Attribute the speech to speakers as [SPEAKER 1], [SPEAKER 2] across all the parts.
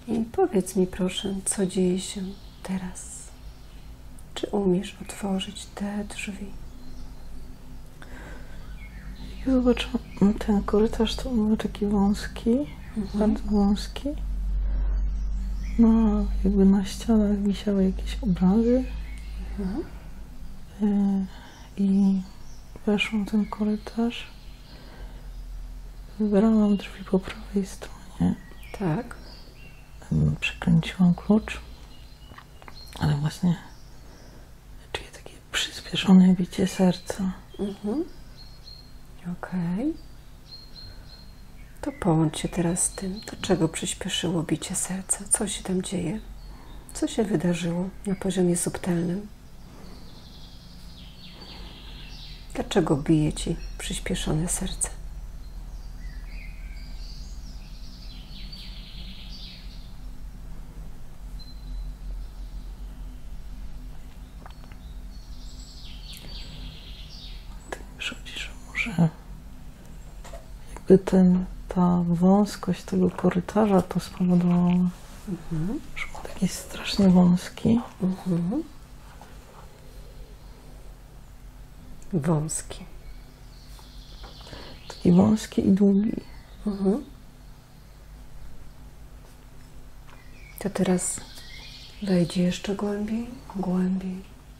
[SPEAKER 1] I powiedz mi proszę, co dzieje się teraz? Czy umiesz otworzyć te drzwi?
[SPEAKER 2] Jak zobaczyłam ten korytarz, to był taki wąski, bardzo wąski. No, jakby na ścianach wisiały jakieś obrazy. I weszłam ten korytarz. Wybrałam drzwi po prawej stronie.
[SPEAKER 1] Tak.
[SPEAKER 2] Przekręciłam klucz. Ale właśnie czuję takie przyspieszone bicie serca.
[SPEAKER 1] Okej. To połącz się teraz z tym, dlaczego przyspieszyło bicie serca, co się tam dzieje, co się wydarzyło na poziomie subtelnym. Dlaczego bije ci przyspieszone serce?
[SPEAKER 2] Tak mi przychodzi, że może jakby ta wąskość tego korytarza to spowodowała, że on taki jest strasznie wąski.
[SPEAKER 1] Wąski.
[SPEAKER 2] Taki wąski i długi.
[SPEAKER 1] To teraz wejdź jeszcze głębiej, głębiej.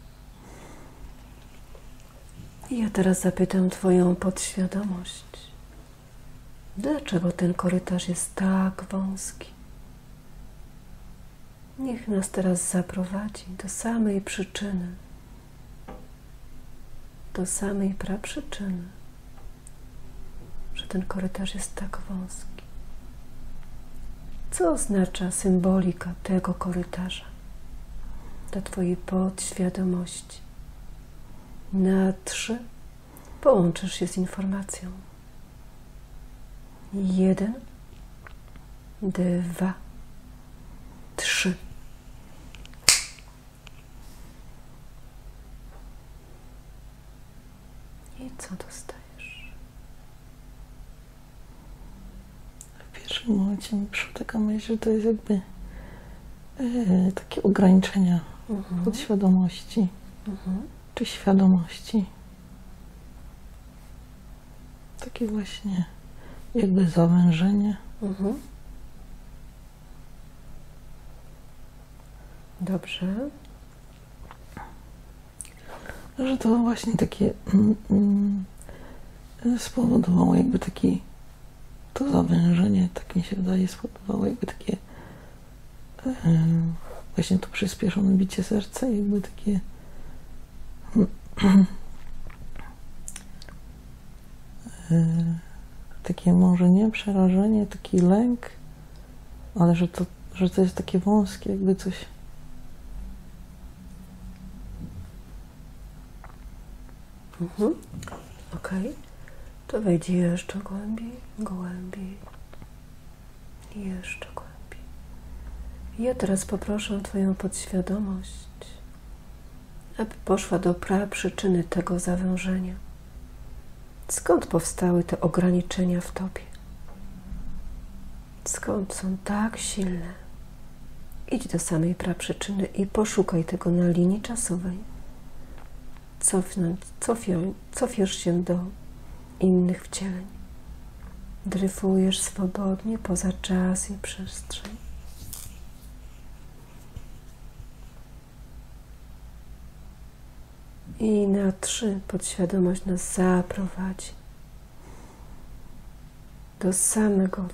[SPEAKER 1] I ja teraz zapytam Twoją podświadomość. Dlaczego ten korytarz jest tak wąski? Niech nas teraz zaprowadzi do samej przyczyny. Do samej praprzyczyny, że ten korytarz jest tak wąski. Co oznacza symbolika tego korytarza dla Twojej podświadomości? Na 3 połączysz się z informacją. 1, 2, 3. I co dostajesz?
[SPEAKER 2] W pierwszym momencie mi przyszła taka myśl, że to jest jakby takie ograniczenia podświadomości czy świadomości. Takie właśnie jakby zawężenie.
[SPEAKER 1] Dobrze.
[SPEAKER 2] Że to właśnie takie spowodowało jakby taki, to zawężenie, tak mi się wydaje, spowodowało jakby takie właśnie to przyspieszone bicie serca, jakby takie takie może nie przerażenie, taki lęk, ale że to jest takie wąskie, jakby coś.
[SPEAKER 1] Okej. To wejdź jeszcze głębiej, głębiej. I jeszcze głębiej. Ja teraz poproszę Twoją podświadomość, aby poszła do praprzyczyny tego zawężenia. Skąd powstały te ograniczenia w Tobie? Skąd są tak silne? Idź do samej praprzyczyny i poszukaj tego na linii czasowej. Cofiesz się do innych wcieleń. Dryfujesz swobodnie poza czas i przestrzeń. I na 3 podświadomość nas zaprowadzi do samego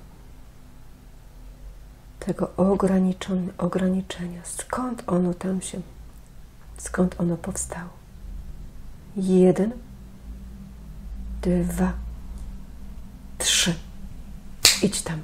[SPEAKER 1] tego ograniczenia. Skąd ono powstało? 1, 2, 3. Idź tam.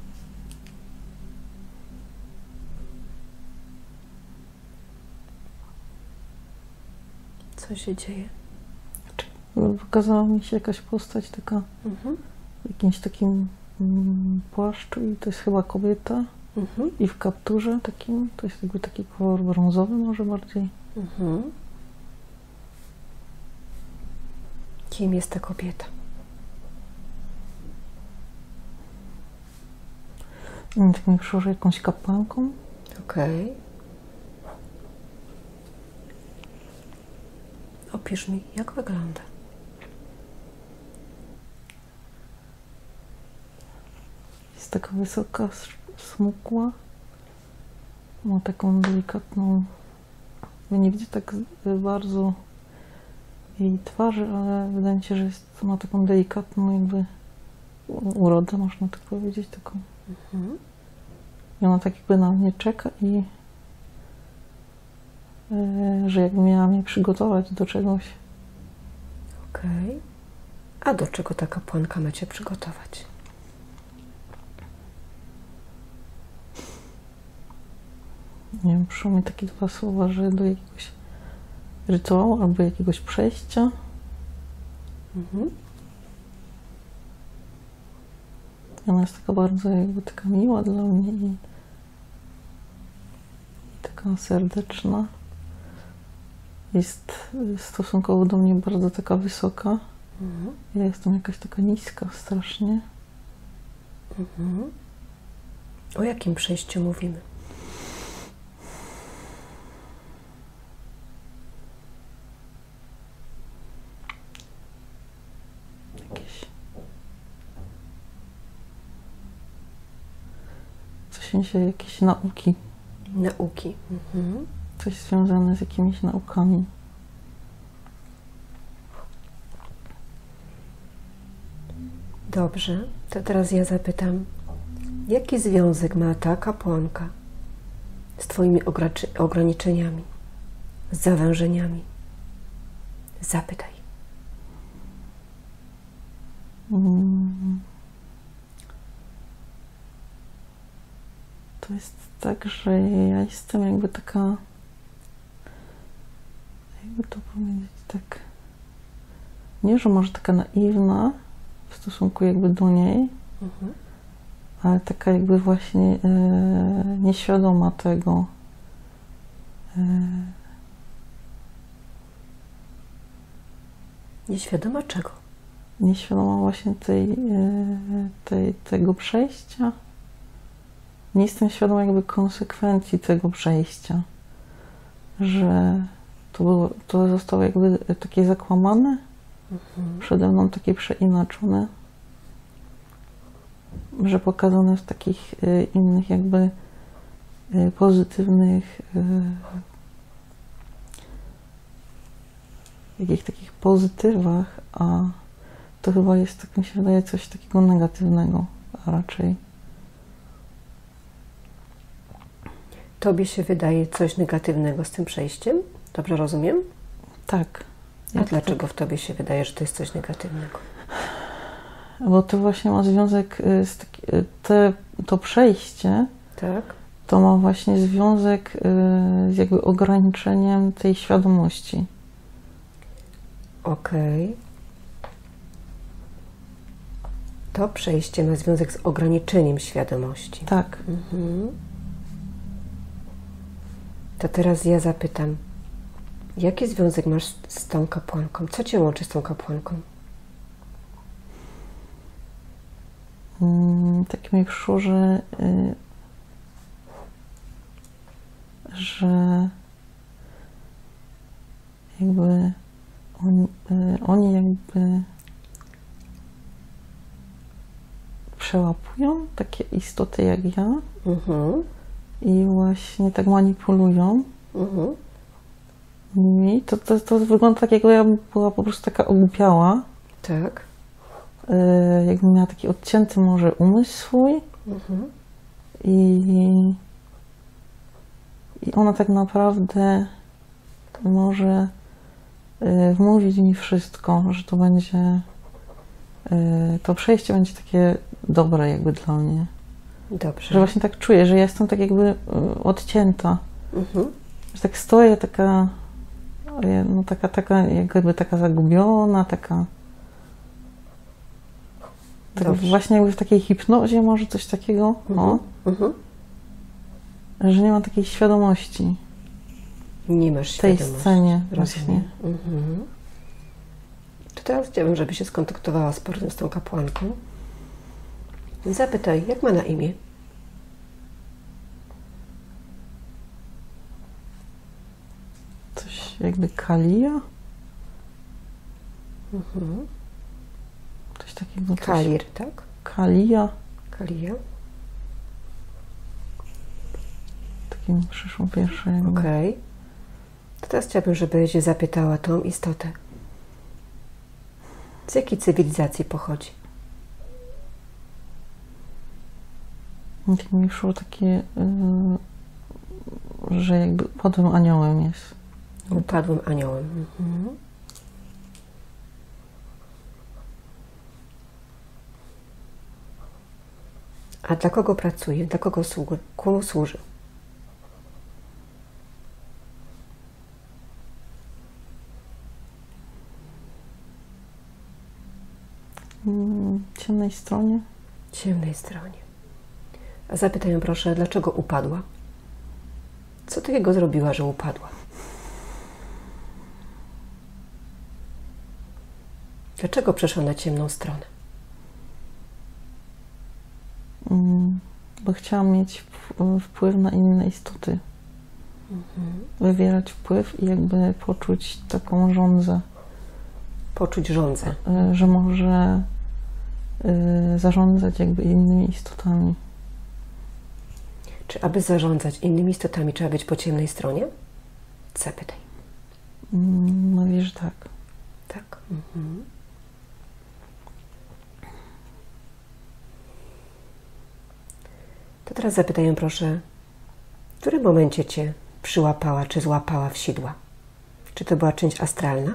[SPEAKER 1] Co się dzieje?
[SPEAKER 2] Pokazała mi się jakaś postać taka w jakimś takim płaszczu i to jest chyba kobieta i w kapturze takim, to jest jakby taki kolor brązowy może bardziej.
[SPEAKER 1] Kim jest ta kobieta?
[SPEAKER 2] Tak mi przyszło, że jakąś kapłanką.
[SPEAKER 1] Okej. Opisz mi, jak wygląda.
[SPEAKER 2] Jest taka wysoka, smukła. Ma taką delikatną... Nie widzę tak bardzo jej twarzy, ale wydaje mi się, że ma taką delikatną jakby urodę, można tak powiedzieć. Taką. I ona tak jakby na mnie czeka i że jakby miała mnie przygotować do czegoś.
[SPEAKER 1] Okej. A do czego ta kapłanka ma cię przygotować?
[SPEAKER 2] Nie wiem, przyszło mi takie dwa słowa, że do jakiegoś rytuału albo jakiegoś przejścia. Ona jest taka bardzo jakby taka miła dla mnie i taka serdeczna. Jest stosunkowo do mnie bardzo taka wysoka. Ja jestem jakaś taka niska strasznie.
[SPEAKER 1] O jakim przejściu mówimy?
[SPEAKER 2] Jakieś nauki.
[SPEAKER 1] Nauki.
[SPEAKER 2] Coś związane z jakimiś naukami.
[SPEAKER 1] Dobrze, to teraz ja zapytam, jaki związek ma ta kapłanka z twoimi ograniczeniami, z zawężeniami? Zapytaj.
[SPEAKER 2] To jest tak, że ja jestem jakby taka, jakby to powiedzieć, tak, nie, że może taka naiwna w stosunku jakby do niej, ale taka jakby właśnie nieświadoma tego.
[SPEAKER 1] Nieświadoma czego?
[SPEAKER 2] Nieświadoma właśnie tego przejścia. Nie jestem świadoma jakby konsekwencji tego przejścia, że to zostało jakby takie zakłamane, przede mną takie przeinaczone, że pokazane w takich innych jakby pozytywnych, jakichś takich pozytywach, a to chyba jest, tak mi się wydaje, coś takiego negatywnego raczej.
[SPEAKER 1] Tobie się wydaje coś negatywnego z tym przejściem? Dobrze rozumiem?
[SPEAKER 2] Tak.
[SPEAKER 1] A dlaczego w tobie się wydaje, że to jest coś negatywnego?
[SPEAKER 2] Bo to właśnie ma związek z to przejście,
[SPEAKER 1] tak?
[SPEAKER 2] To ma właśnie związek z jakby ograniczeniem tej świadomości.
[SPEAKER 1] Okej. To przejście ma związek z ograniczeniem świadomości.
[SPEAKER 2] Tak.
[SPEAKER 1] To teraz ja zapytam, jaki związek masz z tą kapłanką? Co cię łączy z tą kapłanką?
[SPEAKER 2] Tak mi przyszło, że jakby oni jakby przełapują takie istoty jak ja i właśnie tak manipulują nimi. To wygląda tak, jakby ja była po prostu taka ogłupiała.
[SPEAKER 1] Tak.
[SPEAKER 2] Jakby miała taki odcięty może umysł swój i ona tak naprawdę może wmówić mi wszystko, że to będzie, to przejście będzie takie dobre jakby dla mnie.
[SPEAKER 1] Dobrze.
[SPEAKER 2] Że właśnie tak czuję, że ja jestem tak jakby odcięta. Że tak stoję taka, no taka jakby taka zagubiona, taka właśnie jakby w takiej hipnozie może coś takiego, że nie mam takiej świadomości.
[SPEAKER 1] Nie masz
[SPEAKER 2] w tej
[SPEAKER 1] świadomości.
[SPEAKER 2] Scenie właśnie.
[SPEAKER 1] To teraz chciałabym, żeby się skontaktowała z tą kapłanką. Zapytaj, jak ma na imię?
[SPEAKER 2] jakby Kalia. Coś takiego.
[SPEAKER 1] Kalir, tak?
[SPEAKER 2] Kalia.
[SPEAKER 1] Kalia.
[SPEAKER 2] Takie mi przyszło pierwsze.
[SPEAKER 1] Okej. To teraz chciałabym, żebyś zapytała tą istotę. Z jakiej cywilizacji pochodzi?
[SPEAKER 2] Mi szło takie, że jakby upadłym aniołem jest.
[SPEAKER 1] Upadłym aniołem. A dla kogo pracuje? Dla kogo służy? Komu służy?
[SPEAKER 2] Ciemnej stronie.
[SPEAKER 1] Ciemnej stronie. A zapytaj ją proszę, dlaczego upadła? Co takiego zrobiła, że upadła? Dlaczego przeszła na ciemną stronę?
[SPEAKER 2] Bo chciałam mieć wpływ na inne istoty. Wywierać wpływ i jakby poczuć taką żądzę.
[SPEAKER 1] Poczuć żądzę.
[SPEAKER 2] Że może zarządzać jakby innymi istotami.
[SPEAKER 1] Czy aby zarządzać innymi istotami trzeba być po ciemnej stronie? Zapytaj.
[SPEAKER 2] No wiesz, tak.
[SPEAKER 1] Tak. To teraz zapytaj ją proszę, w którym momencie Cię przyłapała, czy złapała w sidła? Czy to była część astralna?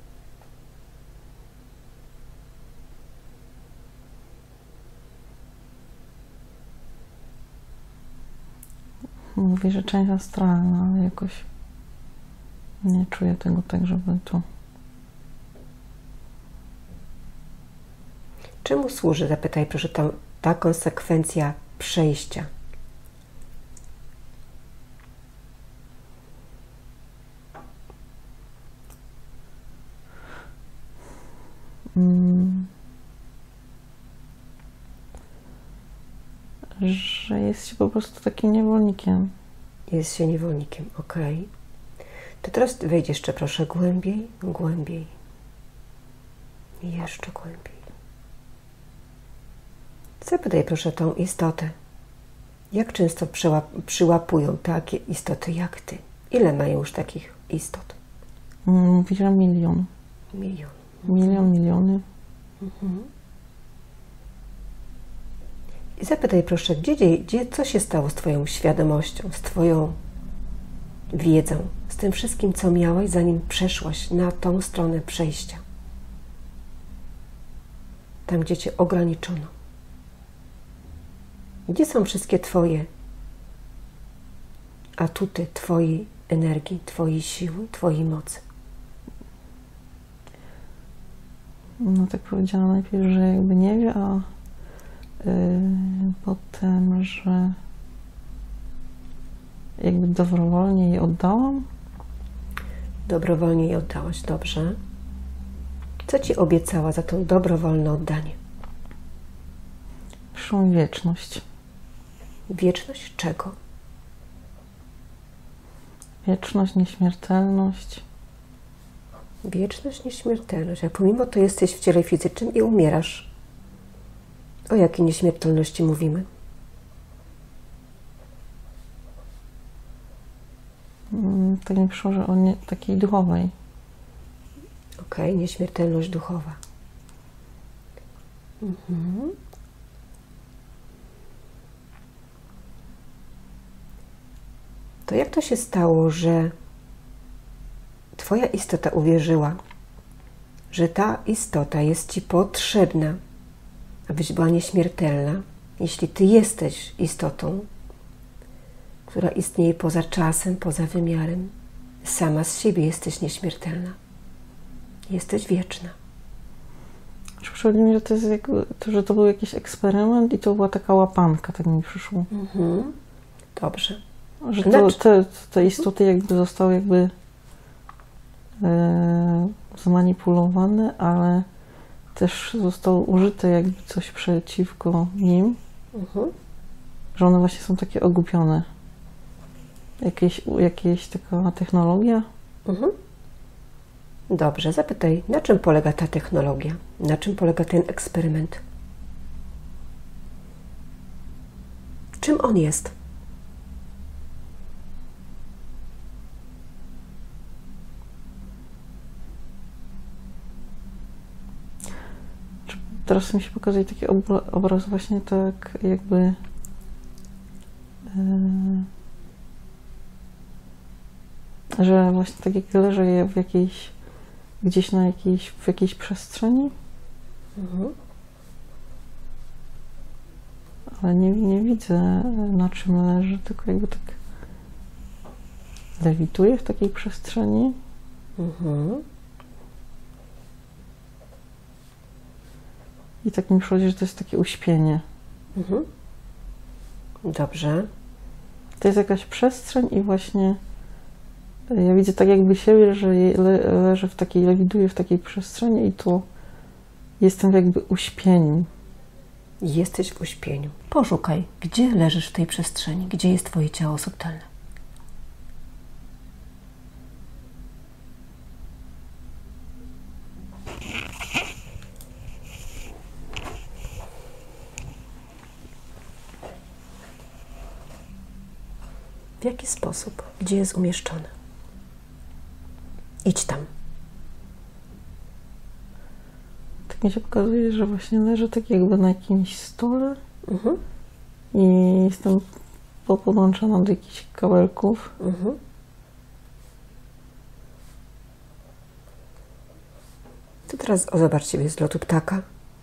[SPEAKER 2] Mówi, że część astralna, ale jakoś nie czuję tego tak, żeby to...
[SPEAKER 1] Czemu służy, zapytaj proszę, ta konsekwencja przejścia?
[SPEAKER 2] Że jest się po prostu takim niewolnikiem.
[SPEAKER 1] Jest się niewolnikiem, okej. To teraz wejdź jeszcze proszę głębiej, głębiej. I jeszcze głębiej. Zapytaj proszę tą istotę. Jak często przyłapują takie istoty jak Ty? Ile mają już takich istot?
[SPEAKER 2] Mówi, że milion.
[SPEAKER 1] Milion.
[SPEAKER 2] Miliony.
[SPEAKER 1] I zapytaj proszę, co się stało z Twoją świadomością, z Twoją wiedzą, z tym wszystkim, co miałaś, zanim przeszłaś na tą stronę przejścia. Tam, gdzie Cię ograniczono. Gdzie są wszystkie Twoje atuty, Twojej energii, Twojej siły, Twojej mocy?
[SPEAKER 2] No tak powiedziałam najpierw, że jakby nie wie, a potem, że jakby dobrowolnie jej oddałam.
[SPEAKER 1] Dobrowolnie jej oddałaś, dobrze. Co Ci obiecała za to dobrowolne oddanie?
[SPEAKER 2] Przyszłą wieczność.
[SPEAKER 1] Wieczność czego?
[SPEAKER 2] Wieczność, nieśmiertelność.
[SPEAKER 1] Wieczność, nieśmiertelność. A pomimo to jesteś w ciele fizycznym i umierasz. O jakiej nieśmiertelności mówimy?
[SPEAKER 2] Tak mi przyszło, że o takiej duchowej.
[SPEAKER 1] Okej, nieśmiertelność duchowa. To jak to się stało, że Twoja istota uwierzyła, że ta istota jest Ci potrzebna, abyś była nieśmiertelna, jeśli Ty jesteś istotą, która istnieje poza czasem, poza wymiarem. Sama z siebie jesteś nieśmiertelna. Jesteś wieczna.
[SPEAKER 2] Przychodzi mi, że to jest jakby, że to był jakiś eksperyment i to była taka łapanka, tak mi przyszło.
[SPEAKER 1] Dobrze.
[SPEAKER 2] Że te istoty jakby zostały jakby zmanipulowane, ale też zostało użyte jakby coś przeciwko nim, że one właśnie są takie ogłupione. Jakieś taka technologia.
[SPEAKER 1] Dobrze, zapytaj, na czym polega ta technologia? Na czym polega ten eksperyment? Czym on jest?
[SPEAKER 2] Teraz mi się pokazuje taki obraz właśnie tak jakby że właśnie tak jak leży je w jakiejś, gdzieś na w jakiejś przestrzeni, ale nie widzę, na czym leży, tylko jakby tak lewituje w takiej przestrzeni. I tak mi przychodzi, że to jest takie uśpienie.
[SPEAKER 1] Dobrze.
[SPEAKER 2] To jest jakaś przestrzeń i właśnie ja widzę tak jakby siebie, że leży w takiej, lewituję w takiej przestrzeni i tu jestem jakby uśpieniu.
[SPEAKER 1] Jesteś w uśpieniu. Poszukaj, gdzie leżysz w tej przestrzeni, gdzie jest Twoje ciało subtelne. W jaki sposób? Gdzie jest umieszczone? Idź tam.
[SPEAKER 2] Tak mi się pokazuje, że właśnie leżę tak jakby na jakimś stole i jestem podłączona do jakichś kabelków.
[SPEAKER 1] To teraz zobacz siebie z lotu ptaka.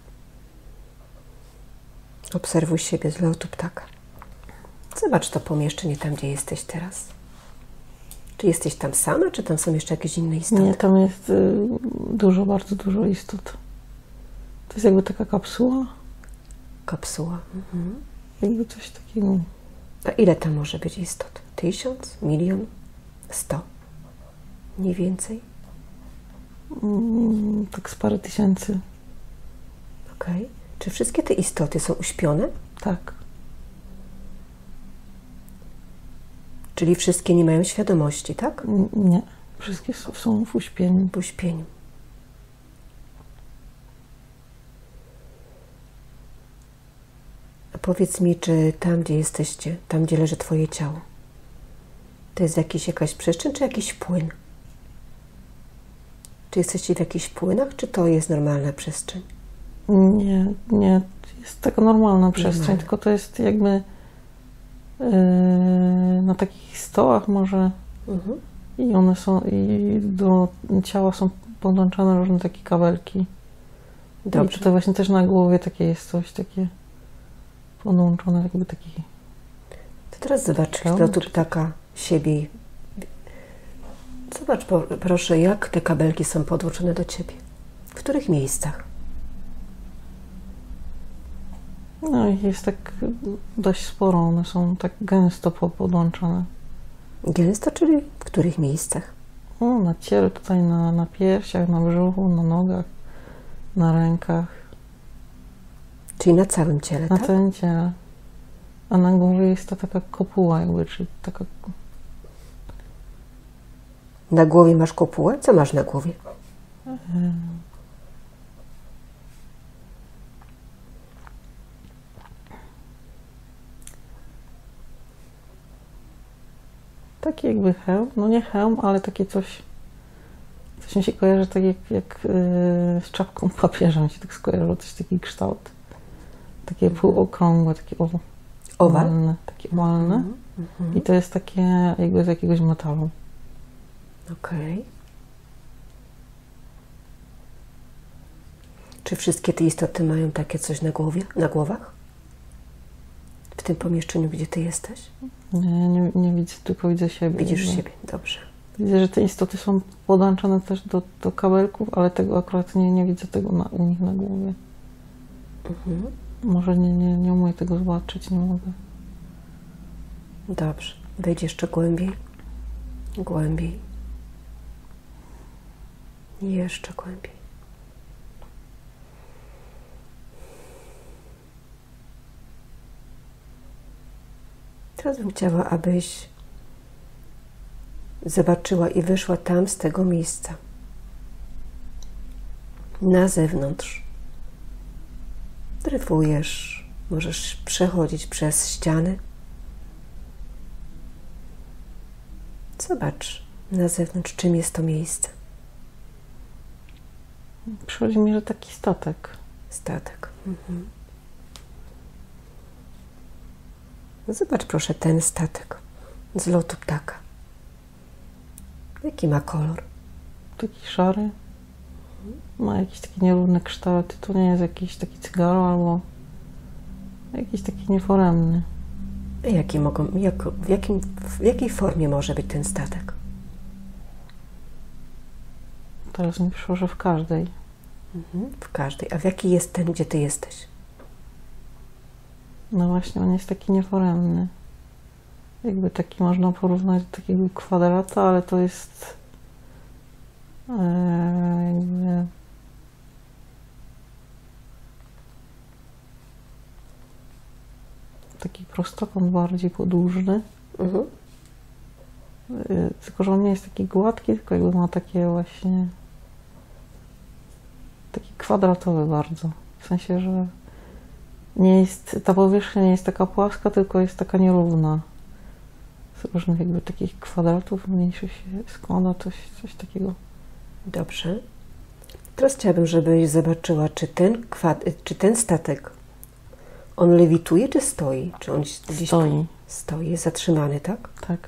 [SPEAKER 1] Obserwuj siebie z lotu ptaka. Zobacz to pomieszczenie tam, gdzie jesteś teraz. Czy jesteś tam sama, czy tam są jeszcze jakieś inne istoty?
[SPEAKER 2] Nie, tam jest bardzo dużo istot. To jest jakby taka kapsuła.
[SPEAKER 1] Kapsuła.
[SPEAKER 2] Jakby coś takiego.
[SPEAKER 1] A ile tam może być istot? 1000? 1 000 000? 100? Mniej więcej?
[SPEAKER 2] Tak z parę tysięcy.
[SPEAKER 1] Okej. Czy wszystkie te istoty są uśpione?
[SPEAKER 2] Tak.
[SPEAKER 1] Czyli wszystkie nie mają świadomości, tak?
[SPEAKER 2] Nie. Wszystkie są w uśpieniu.
[SPEAKER 1] W uśpieniu. A powiedz mi, czy tam, gdzie jesteście, tam, gdzie leży Twoje ciało, to jest jakaś przestrzeń, czy jakiś płyn? Czy jesteście w jakichś płynach, czy to jest normalna przestrzeń?
[SPEAKER 2] Nie. Jest taka normalna przestrzeń, tylko to jest jakby na takich stołach może i one są, i do ciała są podłączane różne takie kabelki.
[SPEAKER 1] Dobrze.
[SPEAKER 2] I to właśnie też na głowie takie jest coś takie podłączone, jakby taki...
[SPEAKER 1] To teraz zobacz z lotu ptaka siebie. Zobacz proszę, jak te kabelki są podłączone do Ciebie. W których miejscach?
[SPEAKER 2] No i jest tak dość sporo, one są tak gęsto podłączone.
[SPEAKER 1] Gęsto, czyli w których miejscach?
[SPEAKER 2] Na ciele, tutaj na piersiach, na brzuchu, na nogach, na rękach.
[SPEAKER 1] Czyli na całym ciele,
[SPEAKER 2] Na
[SPEAKER 1] tak?
[SPEAKER 2] całym ciele. A na głowie jest ta taka kopuła jakby, czyli taka...
[SPEAKER 1] Na głowie masz kopułę? Co masz na głowie?
[SPEAKER 2] Taki jakby hełm, no nie hełm, ale takie coś mi się kojarzy tak jak z czapką papieża mi się tak skojarzyło, coś taki kształt. Takie półokrągłe, takie owalne, takie owalne. I to jest takie jakby z jakiegoś metalu.
[SPEAKER 1] Okej. Czy wszystkie te istoty mają takie coś na głowie, na głowach? W tym pomieszczeniu, gdzie Ty jesteś?
[SPEAKER 2] Nie widzę, tylko widzę siebie.
[SPEAKER 1] Widzisz siebie, dobrze.
[SPEAKER 2] Widzę, że te istoty są podłączone też do kabelków, ale tego akurat nie widzę tego u nich na głowie. Może nie umiem tego zobaczyć, nie mogę.
[SPEAKER 1] Dobrze. Wejdź jeszcze głębiej. Głębiej. Jeszcze głębiej. Teraz bym chciała, abyś zobaczyła i wyszła tam z tego miejsca. na zewnątrz. Dryfujesz, możesz przechodzić przez ściany. Zobacz na zewnątrz, czym jest to miejsce.
[SPEAKER 2] Przychodzi mi, że taki statek.
[SPEAKER 1] Statek. Zobacz proszę ten statek z lotu ptaka. Jaki ma kolor?
[SPEAKER 2] Taki szary. Ma jakieś takie nierówne kształty. To nie jest jakiś taki cygaro albo jakiś taki nieforemny.
[SPEAKER 1] W jakiej formie może być ten statek?
[SPEAKER 2] Teraz mi przyszło, że w każdej.
[SPEAKER 1] W każdej. A w jaki jest ten, gdzie ty jesteś?
[SPEAKER 2] No właśnie, on jest taki nieforemny. Jakby taki można porównać do takiego kwadrata, ale to jest jakby taki prostokąt bardziej podłużny. Tylko, że on nie jest taki gładki, tylko jakby ma takie właśnie taki kwadratowy bardzo. W sensie, że nie jest, ta powierzchnia nie jest taka płaska, tylko jest taka nierówna. Z różnych jakby takich kwadratów mniejszych się składa coś takiego.
[SPEAKER 1] Dobrze. Teraz chciałabym, żebyś zobaczyła, czy ten statek, on lewituje, czy stoi? Czy on gdzieś
[SPEAKER 2] Stoi.
[SPEAKER 1] Stoi, jest zatrzymany, tak?
[SPEAKER 2] Tak.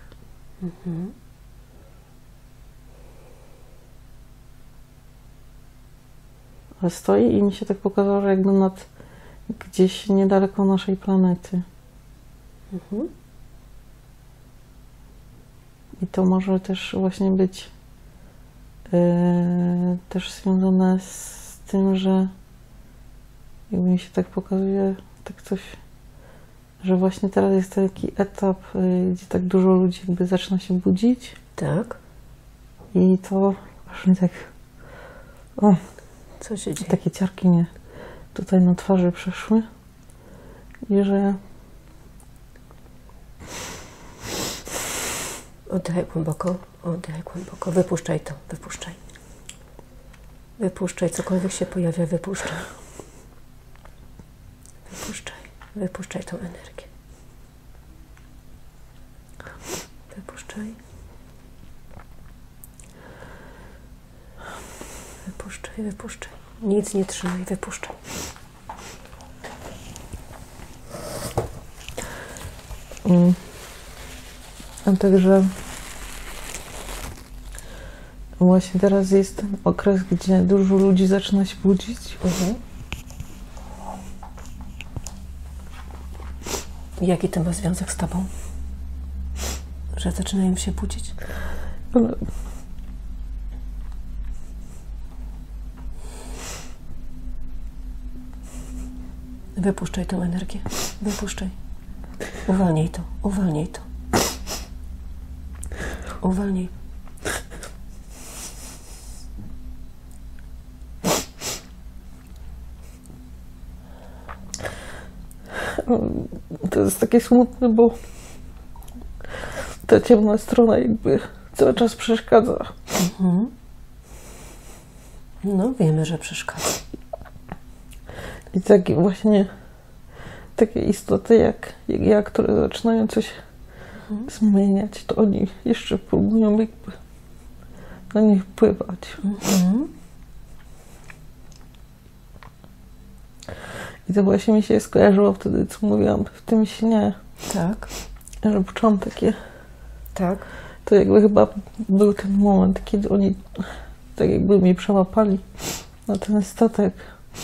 [SPEAKER 2] Ale stoi i mi się tak pokazało, że jakby nad gdzieś niedaleko naszej planety. I to może też właśnie być też związane z tym, że jakby mi się tak pokazuje, tak coś, że właśnie teraz jest taki etap, gdzie tak dużo ludzi jakby zaczyna się budzić.
[SPEAKER 1] Tak.
[SPEAKER 2] I to aż mi tak... O,
[SPEAKER 1] co się dzieje?
[SPEAKER 2] Takie ciarki mnie tutaj na twarzy przeszły. I że...
[SPEAKER 1] Oddychaj głęboko, wypuszczaj to, wypuszczaj. Wypuszczaj, cokolwiek się pojawia, wypuszczaj. Wypuszczaj tą energię. Wypuszczaj. Nic nie trzymaj, wypuszczaj.
[SPEAKER 2] A także właśnie teraz jest ten okres, gdzie dużo ludzi zaczyna się budzić.
[SPEAKER 1] Jaki to ma związek z tobą? Że zaczynają się budzić? Wypuszczaj tą energię. Wypuszczaj. Uwalnij to. Uwalnij.
[SPEAKER 2] To jest takie smutne, bo ta ciemna strona jakby cały czas przeszkadza.
[SPEAKER 1] No, wiemy, że przeszkadza.
[SPEAKER 2] I takie właśnie takie istoty jak ja, które zaczynają coś zmieniać, to oni jeszcze próbują jakby na nich wpływać. I to właśnie mi się skojarzyło wtedy, co mówiłam w tym śnie.
[SPEAKER 1] Tak.
[SPEAKER 2] Że poczułam takie...
[SPEAKER 1] Tak.
[SPEAKER 2] To jakby chyba był ten moment, kiedy oni tak jakby mnie przełapali na ten statek.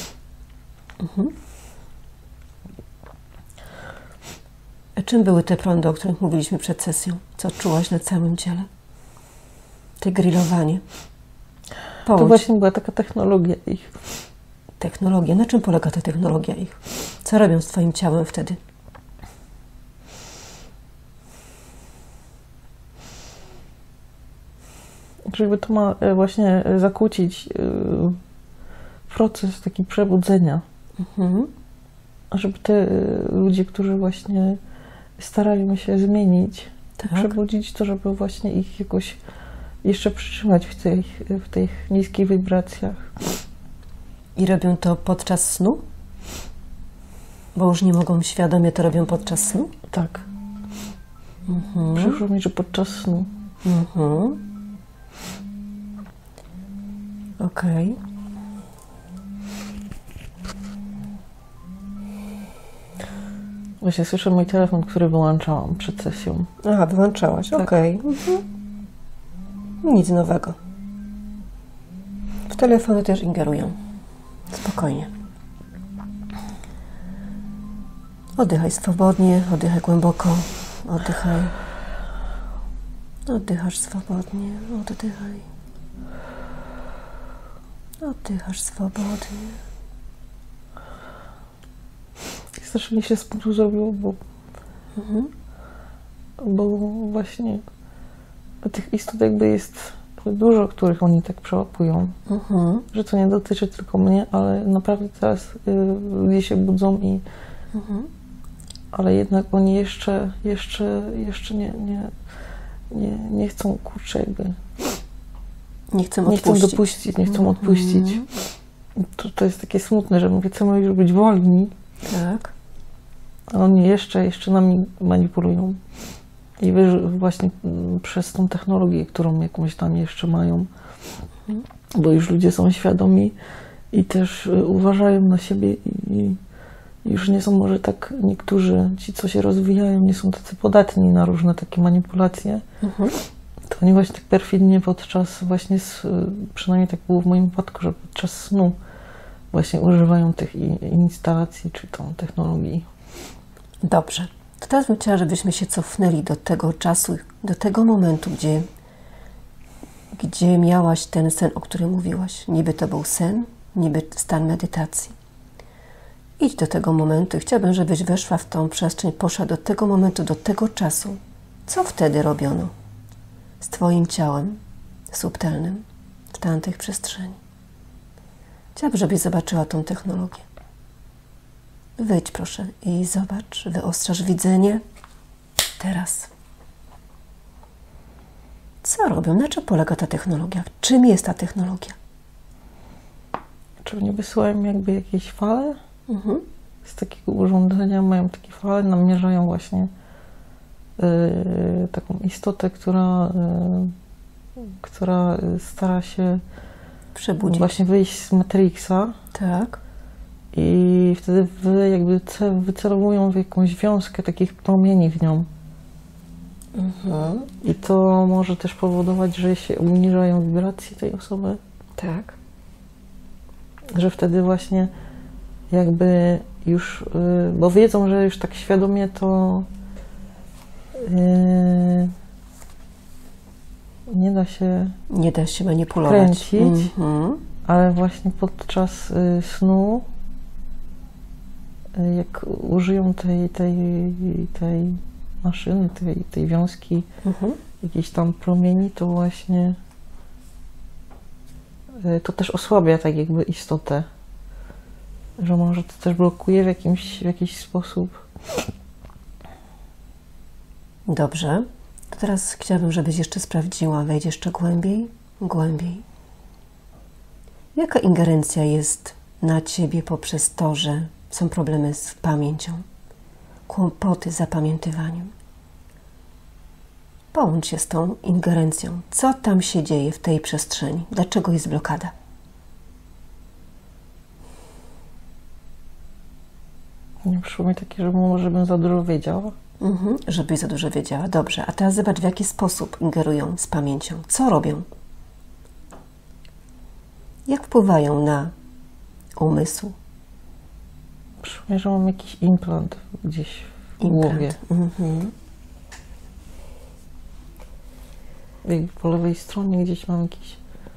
[SPEAKER 1] A czym były te prądy, o których mówiliśmy przed sesją? Co czułaś na całym ciele? Te grillowanie.
[SPEAKER 2] To właśnie była taka technologia ich.
[SPEAKER 1] Technologia? Na czym polega ta technologia ich? Co robią z twoim ciałem wtedy?
[SPEAKER 2] Żeby to ma właśnie zakłócić proces taki przebudzenia. Żeby te ludzie, którzy właśnie starają się zmienić, przebudzić, to żeby właśnie ich jakoś jeszcze przytrzymać w tych niskich wibracjach.
[SPEAKER 1] I robią to podczas snu? Bo już nie mogą świadomie, to robią podczas snu?
[SPEAKER 2] Tak. Przyszło mi, że podczas snu.
[SPEAKER 1] Okej.
[SPEAKER 2] Właśnie słyszę mój telefon, który wyłączałam przed sesją.
[SPEAKER 1] Aha, wyłączałaś,
[SPEAKER 2] Tak.
[SPEAKER 1] okej. Nic nowego. W telefony też ingerują. Spokojnie. Oddychaj swobodnie, oddychaj głęboko, oddychaj. Oddychasz swobodnie, oddychaj. Oddychasz swobodnie.
[SPEAKER 2] Strasznie mi się smutno zrobiło, bo właśnie tych istot jakby jest dużo, których oni tak przełapują, że to nie dotyczy tylko mnie, ale naprawdę teraz ludzie się budzą ale jednak oni jeszcze nie chcą, kurczę, jakby
[SPEAKER 1] Nie chcę
[SPEAKER 2] odpuścić. To jest takie smutne, że mówię, chcemy już być wolni,
[SPEAKER 1] Tak.
[SPEAKER 2] a oni jeszcze nami manipulują. I właśnie przez tą technologię, którą jakąś tam jeszcze mają, bo już ludzie są świadomi i też uważają na siebie i już nie są może tak, niektórzy, ci co się rozwijają, nie są tacy podatni na różne takie manipulacje. To oni właśnie tak perfidnie podczas właśnie, przynajmniej tak było w moim wypadku, że podczas snu właśnie używają tych instalacji czy tą technologii.
[SPEAKER 1] Dobrze. To teraz bym chciała, żebyśmy się cofnęli do tego czasu, do tego momentu, gdzie miałaś ten sen, o którym mówiłaś. Niby to był sen, niby stan medytacji. Idź do tego momentu i chciałabym, żebyś weszła w tą przestrzeń, poszła do tego momentu, do tego czasu. Co wtedy robiono z Twoim ciałem subtelnym w tamtych przestrzeni? Chciałabym, żebyś zobaczyła tą technologię. Wyjdź proszę i zobacz, wyostrzasz widzenie. Teraz. Co robią? Na czym polega ta technologia? Czym jest ta technologia?
[SPEAKER 2] Czy oni wysyłają jakby jakieś fale? Z takiego urządzenia mają takie fale, namierzają właśnie taką istotę, która stara się
[SPEAKER 1] przebudzić.
[SPEAKER 2] Właśnie wyjść z Matrixa.
[SPEAKER 1] Tak.
[SPEAKER 2] I wtedy jakby wycelowują w jakąś wiązkę takich promieni w nią. I to może też powodować, że się obniżają wibracje tej osoby.
[SPEAKER 1] Tak.
[SPEAKER 2] Że wtedy właśnie jakby już, bo wiedzą, że już tak świadomie to nie da się
[SPEAKER 1] manipulować.
[SPEAKER 2] Kręcić, ale właśnie podczas snu, jak użyją tej maszyny, tej wiązki, jakiejś tam promieni, to właśnie to też osłabia tak jakby istotę, że może to też blokuje w jakiś sposób.
[SPEAKER 1] Dobrze. To teraz chciałabym, żebyś jeszcze sprawdziła, wejdź jeszcze głębiej. Jaka ingerencja jest na Ciebie poprzez to, że są problemy z pamięcią, kłopoty z zapamiętywaniem? Połącz się z tą ingerencją. Co tam się dzieje w tej przestrzeni? Dlaczego jest blokada?
[SPEAKER 2] Nie przyszło mi takie, że może bym za dużo wiedziała.
[SPEAKER 1] Żebyś za dużo wiedziała. Dobrze. A teraz zobacz, w jaki sposób ingerują z pamięcią. Co robią? Jak wpływają na umysł?
[SPEAKER 2] Przyszło mi, że mam jakiś implant gdzieś w głowie. Po lewej stronie gdzieś mam jakiś...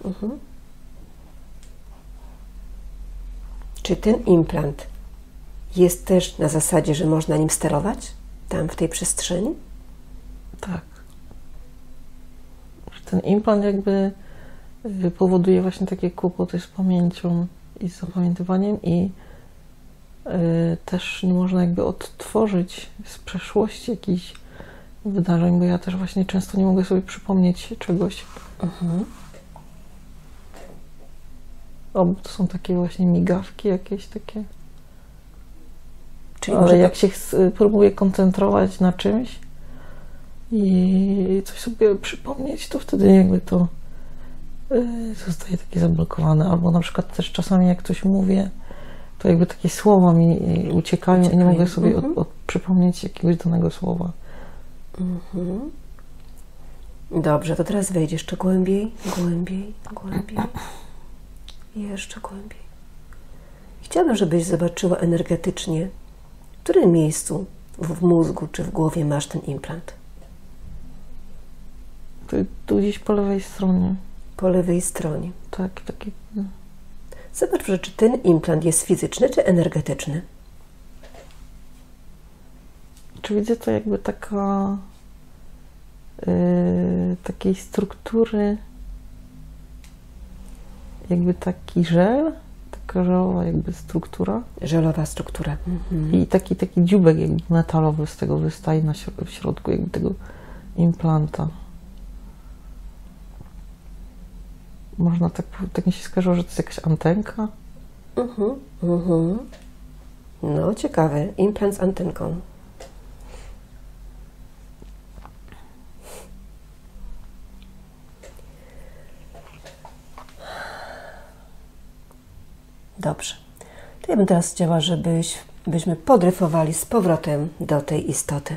[SPEAKER 1] Czy ten implant jest też na zasadzie, że można nim sterować? Tam w tej przestrzeni?
[SPEAKER 2] Tak. Ten implant jakby powoduje właśnie takie kłopoty z pamięcią i z zapamiętywaniem i też nie można jakby odtworzyć z przeszłości jakichś wydarzeń, bo ja też właśnie często nie mogę sobie przypomnieć czegoś. albo to są takie właśnie migawki jakieś takie.
[SPEAKER 1] Czyli
[SPEAKER 2] ale jak się próbuje koncentrować na czymś i coś sobie przypomnieć, to wtedy jakby to zostaje takie zablokowane. Albo na przykład też czasami jak coś mówię, to jakby takie słowa mi uciekają i nie mogę sobie przypomnieć jakiegoś danego słowa.
[SPEAKER 1] Dobrze, to teraz wejdź jeszcze głębiej, głębiej, głębiej. I jeszcze głębiej. Chciałabym, żebyś zobaczyła energetycznie, w którym miejscu w mózgu czy w głowie masz ten implant.
[SPEAKER 2] Tu gdzieś po lewej stronie.
[SPEAKER 1] Po lewej stronie.
[SPEAKER 2] Tak, taki.
[SPEAKER 1] Zobacz, czy ten implant jest fizyczny czy energetyczny.
[SPEAKER 2] Czy widzę to jakby taka takiej struktury, jakby taki żel, taka żelowa jakby struktura.
[SPEAKER 1] Żelowa struktura.
[SPEAKER 2] I taki dziubek jakby metalowy z tego wystaje w środku jakby tego implanta. Można tak mi się skojarzyło, że to jest jakaś antenka.
[SPEAKER 1] No, ciekawe. Implant z antenką. Dobrze. To ja bym teraz chciała, żebyśmy podryfowali z powrotem do tej istoty.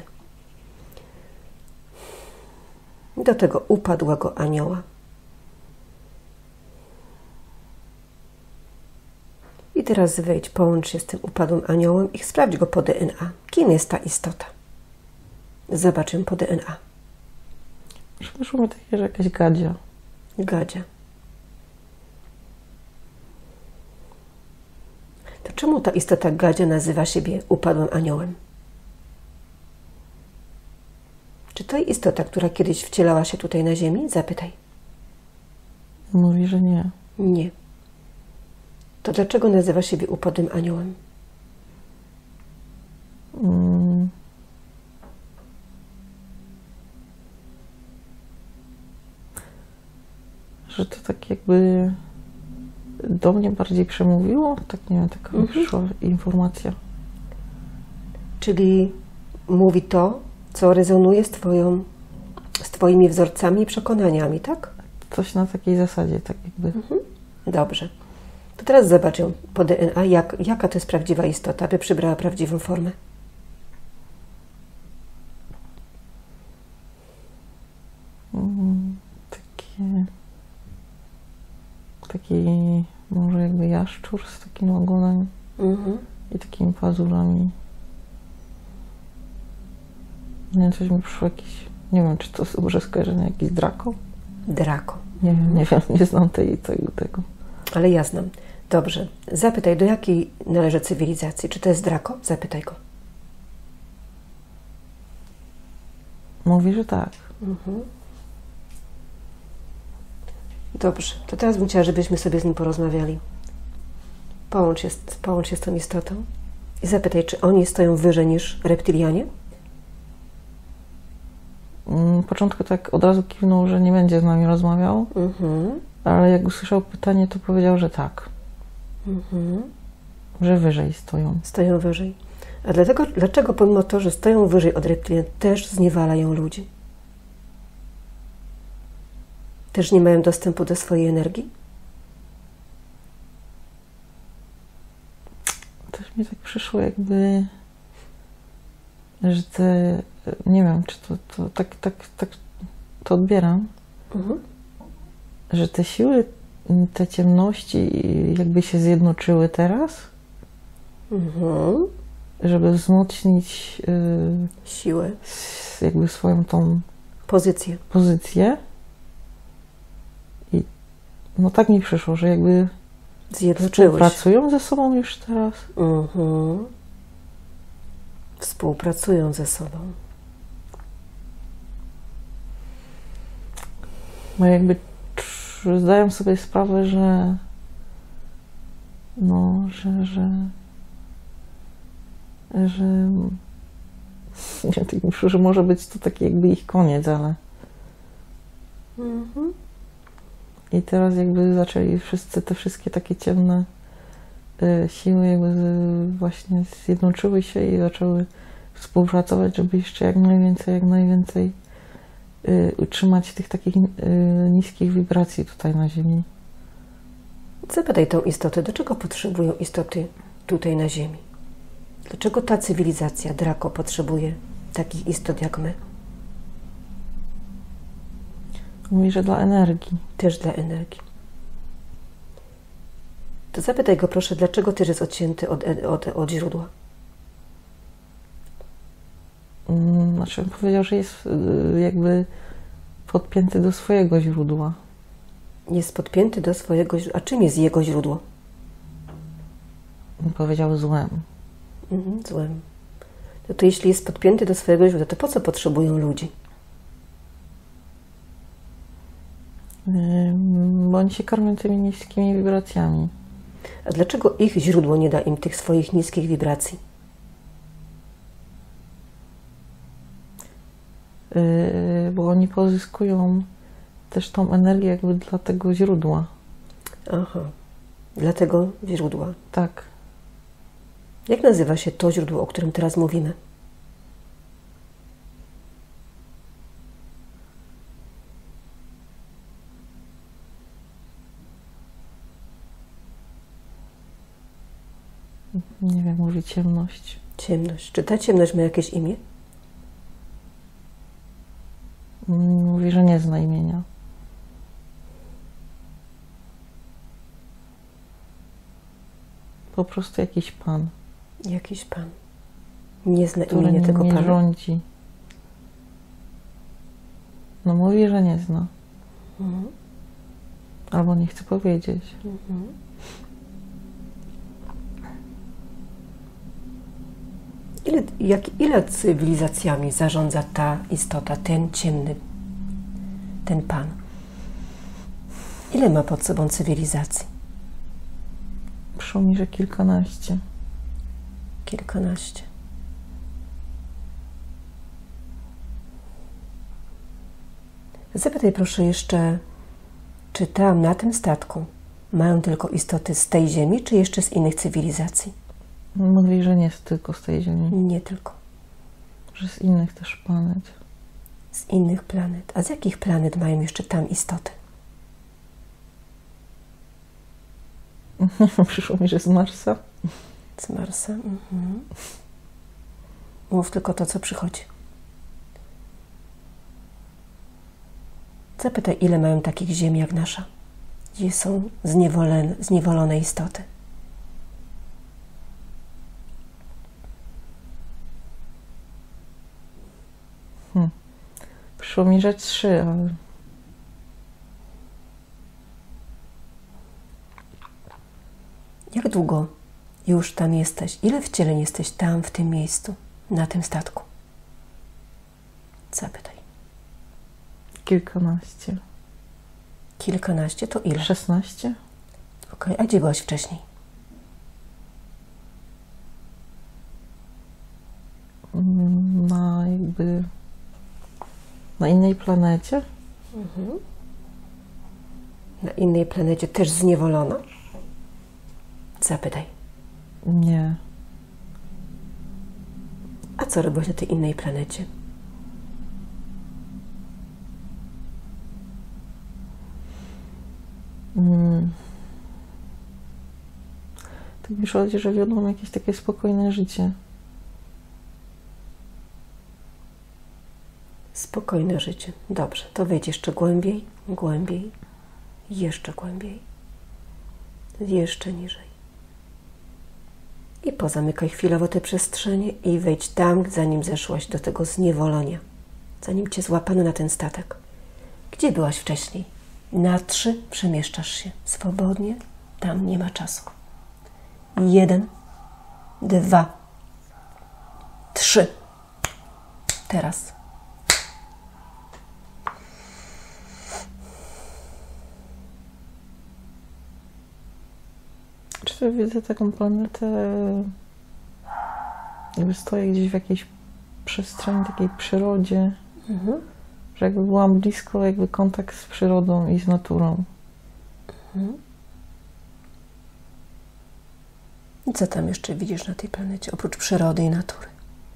[SPEAKER 1] Do tego upadłego anioła. I teraz wejdź, połącz się z tym upadłym aniołem i sprawdź go po DNA. Kim jest ta istota? Zobacz ją po DNA.
[SPEAKER 2] Wyszło mi takie, że jakaś gadzia.
[SPEAKER 1] Gadzia. To czemu ta istota gadzia nazywa siebie upadłym aniołem? Czy to istota, która kiedyś wcielała się tutaj na ziemi? Zapytaj.
[SPEAKER 2] Mówi, że nie.
[SPEAKER 1] Nie. To dlaczego nazywa siebie upadłym aniołem?
[SPEAKER 2] Że to tak jakby do mnie bardziej przemówiło? Tak, nie wiem, taka mi przyszła informacja.
[SPEAKER 1] Czyli mówi to, co rezonuje z Twoimi wzorcami i przekonaniami, tak?
[SPEAKER 2] Coś na takiej zasadzie, tak jakby.
[SPEAKER 1] Dobrze. To teraz zobacz ją po DNA, jaka to jest prawdziwa istota, aby przybrała prawdziwą formę.
[SPEAKER 2] Taki może jakby jaszczur z takim ogonem i takimi pazurami. Nie, coś mi przyszło jakiś, nie wiem, czy to może skojarzenie, jakiś Draco?
[SPEAKER 1] Draco.
[SPEAKER 2] Nie wiem, nie znam tego.
[SPEAKER 1] Ale ja znam. Dobrze. Zapytaj, do jakiej należy cywilizacji? Czy to jest Draco? Zapytaj go.
[SPEAKER 2] Mówi, że tak.
[SPEAKER 1] Dobrze. To teraz bym chciała, żebyśmy sobie z nim porozmawiali. Połącz się z tą istotą i zapytaj, czy oni stoją wyżej niż reptilianie?
[SPEAKER 2] W początku tak od razu kiwnął, że nie będzie z nami rozmawiał, ale jak usłyszał pytanie, to powiedział, że tak. Że wyżej stoją.
[SPEAKER 1] Stoją wyżej. A dlaczego pomimo to, że stoją wyżej od reptilian, też zniewalają ludzi? Też nie mają dostępu do swojej energii?
[SPEAKER 2] Też mi tak przyszło jakby, że te, nie wiem, czy to tak to odbieram, że te siły, te ciemności jakby się zjednoczyły teraz, żeby wzmocnić
[SPEAKER 1] siłę,
[SPEAKER 2] jakby swoją tą pozycję. I no tak mi przyszło, że jakby współpracują ze sobą już teraz.
[SPEAKER 1] Współpracują ze sobą.
[SPEAKER 2] No jakby zdają sobie sprawę, że nie, tak myślę, że może być to taki jakby ich koniec, ale I teraz jakby zaczęli te wszystkie takie ciemne siły jakby właśnie zjednoczyły się i zaczęły współpracować, żeby jeszcze jak najwięcej utrzymać tych takich niskich wibracji tutaj na Ziemi.
[SPEAKER 1] Zapytaj tą istotę, do czego potrzebują istoty tutaj na Ziemi? Dlaczego ta cywilizacja, Draco, potrzebuje takich istot jak my?
[SPEAKER 2] Mówi, że dla energii.
[SPEAKER 1] Też dla energii. To zapytaj go proszę, dlaczego też jest odcięty od źródła?
[SPEAKER 2] Znaczy on powiedział, że jest jakby podpięty do swojego źródła.
[SPEAKER 1] Jest podpięty do swojego źródła. A czym jest jego źródło?
[SPEAKER 2] On powiedział złem.
[SPEAKER 1] Złem. No to jeśli jest podpięty do swojego źródła, to po co potrzebują ludzi?
[SPEAKER 2] Bo oni się karmią tymi niskimi wibracjami.
[SPEAKER 1] A dlaczego ich źródło nie da im tych swoich niskich wibracji?
[SPEAKER 2] Bo oni pozyskują też tą energię jakby dla tego źródła.
[SPEAKER 1] Aha, dla tego źródła.
[SPEAKER 2] Tak.
[SPEAKER 1] Jak nazywa się to źródło, o którym teraz mówimy?
[SPEAKER 2] Nie wiem, mówi ciemność.
[SPEAKER 1] Ciemność. Czy ta ciemność ma jakieś imię?
[SPEAKER 2] Mówi, że nie zna imienia. Po prostu jakiś pan.
[SPEAKER 1] Jakiś pan. Nie zna
[SPEAKER 2] który
[SPEAKER 1] imienia tego
[SPEAKER 2] nie
[SPEAKER 1] pana.
[SPEAKER 2] rządzi. No mówi, że nie zna. Albo nie chce powiedzieć.
[SPEAKER 1] Ile cywilizacjami zarządza ta istota, ten ciemny, ten pan? Ile ma pod sobą cywilizacji?
[SPEAKER 2] Przyszło mi, że kilkanaście.
[SPEAKER 1] Kilkanaście. Zapytaj proszę jeszcze, czy tam, na tym statku, mają tylko istoty z tej Ziemi, czy jeszcze z innych cywilizacji?
[SPEAKER 2] Mówi, że nie jest tylko z tej Ziemi.
[SPEAKER 1] Nie tylko.
[SPEAKER 2] Że z innych też planet.
[SPEAKER 1] Z innych planet. A z jakich planet mają jeszcze tam istoty?
[SPEAKER 2] Przyszło mi, że z Marsa.
[SPEAKER 1] Z Marsa? Mów tylko to, co przychodzi. Zapytaj, ile mają takich ziem jak nasza, gdzie są zniewolone istoty.
[SPEAKER 2] Przyszło mi, że 3, ale...
[SPEAKER 1] Jak długo już tam jesteś? Ile wcieleń jesteś tam, w tym miejscu, na tym statku? Zapytaj.
[SPEAKER 2] Kilkanaście.
[SPEAKER 1] Kilkanaście to ile?
[SPEAKER 2] 16.
[SPEAKER 1] Okej, a gdzie byłaś wcześniej?
[SPEAKER 2] Na innej planecie.
[SPEAKER 1] Na innej planecie też zniewolona? Zapytaj.
[SPEAKER 2] Nie.
[SPEAKER 1] A co robiłaś na tej innej planecie?
[SPEAKER 2] Tak mi chodzi, że wiodłam jakieś takie spokojne życie.
[SPEAKER 1] Spokojne życie. Dobrze, to wejdź jeszcze głębiej, głębiej, jeszcze głębiej, jeszcze niżej. I pozamykaj chwilowo te przestrzenie i wejdź tam, zanim zeszłaś do tego zniewolenia, zanim cię złapano na ten statek. Gdzie byłaś wcześniej? Na 3 przemieszczasz się swobodnie, tam nie ma czasu. 1, 2, 3. Teraz.
[SPEAKER 2] Czy widzę taką planetę, jakby stoję gdzieś w jakiejś przestrzeni, takiej przyrodzie, że jakby byłam blisko jakby kontakt z przyrodą i z naturą.
[SPEAKER 1] I co tam jeszcze widzisz na tej planecie, oprócz przyrody i natury?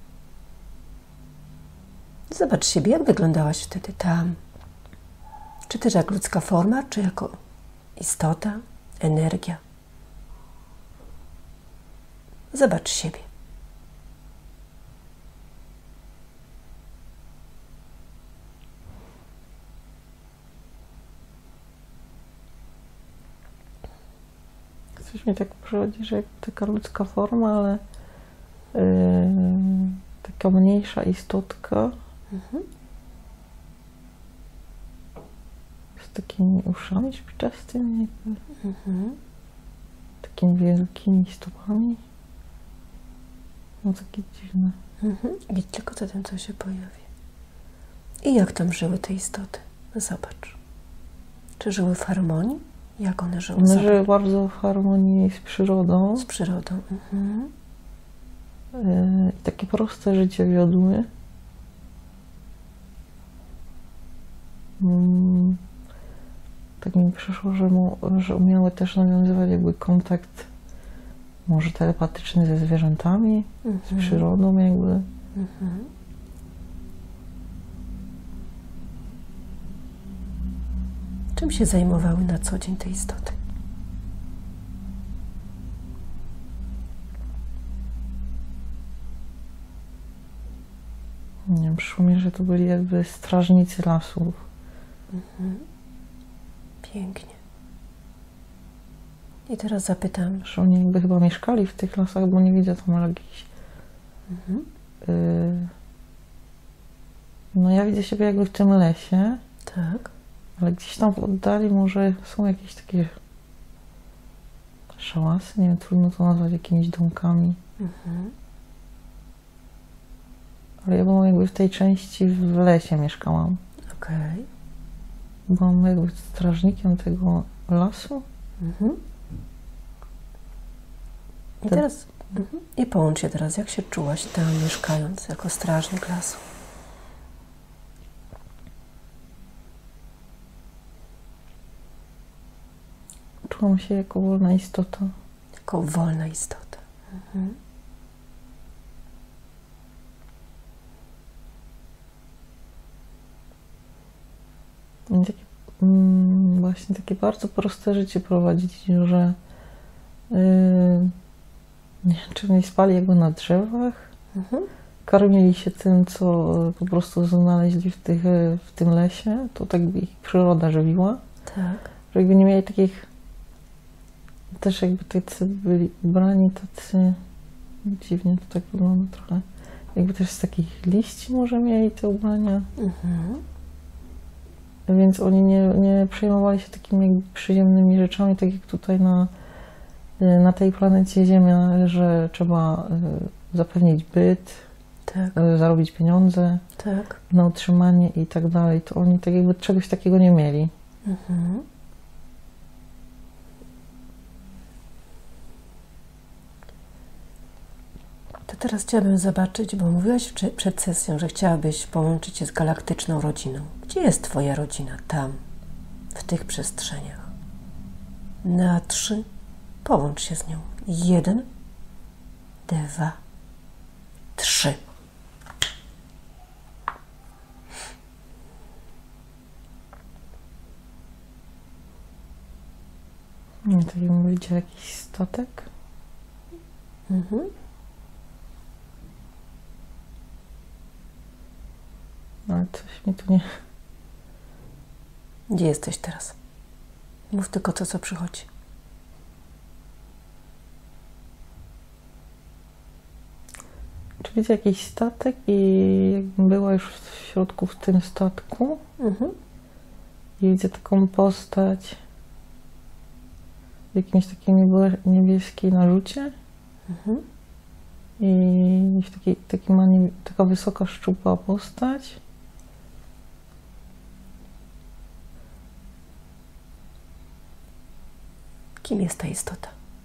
[SPEAKER 1] Zobacz siebie, jak wyglądałaś wtedy tam. Czy też jak ludzka forma, czy jako istota, energia? Zobacz siebie.
[SPEAKER 2] Coś mi tak przychodzi, że jak taka ludzka forma, ale taka mniejsza istotka z takimi uszami śpiczastymi, takimi wielkimi stopami. No takie dziwne.
[SPEAKER 1] Widz tylko co tam, co się pojawi. I jak tam żyły te istoty? Zobacz. Czy żyły w harmonii? Jak one żyły?
[SPEAKER 2] One żyły bardzo w harmonii z przyrodą.
[SPEAKER 1] Z przyrodą.
[SPEAKER 2] Takie proste życie wiodły. Tak mi przyszło, że umiały też nawiązywać jakby kontakt może telepatyczny ze zwierzętami, z przyrodą jakby.
[SPEAKER 1] Czym się zajmowały na co dzień te istoty?
[SPEAKER 2] Nie wiem, przyszło mi, że to byli jakby strażnicy lasów.
[SPEAKER 1] Pięknie. I teraz zapytam.
[SPEAKER 2] Że oni jakby chyba mieszkali w tych lasach, bo nie widzę tam jakichś... No ja widzę siebie jakby w tym lesie.
[SPEAKER 1] Tak.
[SPEAKER 2] Ale gdzieś tam w oddali może są jakieś takie szałasy, nie wiem, trudno to nazwać jakimiś domkami. Ale ja byłam jakby w tej części w lesie mieszkałam.
[SPEAKER 1] Okej.
[SPEAKER 2] Byłam jakby strażnikiem tego lasu.
[SPEAKER 1] I teraz... I połącz się teraz, jak się czułaś tam mieszkając jako strażnik lasu?
[SPEAKER 2] Czułam się jako wolna istota.
[SPEAKER 1] Jako wolna istota.
[SPEAKER 2] I takie, właśnie takie bardzo proste życie prowadzić, że nie wiem, czy nie spali jakby na drzewach, karmili się tym, co po prostu znaleźli w tym lesie, to tak by ich przyroda żywiła.
[SPEAKER 1] Tak.
[SPEAKER 2] Że jakby nie mieli takich, też jakby tacy byli ubrani, tacy, dziwnie to tak wygląda trochę, jakby też z takich liści może mieli te ubrania. Więc oni nie przejmowali się takimi jakby przyziemnymi rzeczami, tak jak tutaj na tej planecie Ziemia, że trzeba zapewnić byt,
[SPEAKER 1] tak.
[SPEAKER 2] Zarobić pieniądze,
[SPEAKER 1] tak.
[SPEAKER 2] Na utrzymanie i tak dalej. To oni tak jakby czegoś takiego nie mieli.
[SPEAKER 1] To teraz chciałabym zobaczyć, bo mówiłaś przed sesją, że chciałabyś połączyć się z galaktyczną rodziną. Gdzie jest Twoja rodzina? Tam, w tych przestrzeniach. Na 3 połącz się z nią. 1, 2, 3.
[SPEAKER 2] Nie, tak jak mówicie, jakiś statek. Ale coś mi tu nie...
[SPEAKER 1] Gdzie jesteś teraz? Mów tylko to, co przychodzi.
[SPEAKER 2] Czy widzę jakiś statek i jakbym była już w środku w tym statku i widzę taką postać w jakimś takim niebieskiej narzucie i taka wysoka, szczupła postać.
[SPEAKER 1] Kim jest ta istota?